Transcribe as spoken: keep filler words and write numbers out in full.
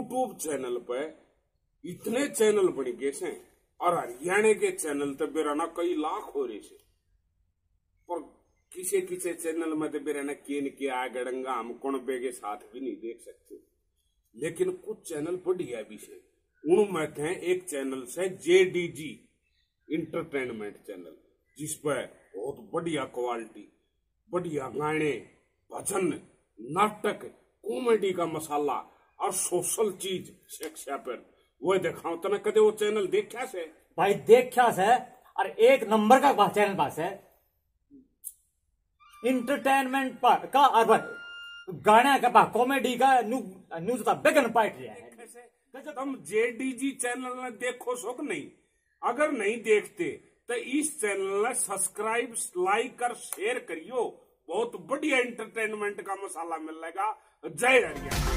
YouTube channel पे इतने channel बन गए से और हरियाणा के चैनल तो बेराना कई लाख हो रहे से, पर किसी किसी चैनल में तो बेराना केन के आगड़ंगा हम कुणबे के साथ भी नहीं देख सकते। लेकिन कुछ चैनल बढ़िया भी से, उनमें थे एक चैनल से जेडीजी इंटरटेनमेंट चैनल, जिस पर बहुत बढ़िया क्वालिटी, बढ़िया गाने, भजन, नाटक, कॉमेडी का मसाला और सोशल चीज शिक्षा पर वो दिखाओ। तने कदे वो चैनल देखा से? भाई देखा से, और एक नंबर का बा चैनल पास है इंटरटेनमेंट पर का, और गाना का, कॉमेडी का, न्यूज का बेगन पार्ट रहा है। तुम जेडीजी चैनल ने देखो सो नहीं? अगर नहीं देखते तो इस चैनल ने सब्सक्राइब, लाइक और शेयर करियो। बहुत बढ़िया इंटरटेनमेंट का मसाला मिलेगा। जय हरियाणा।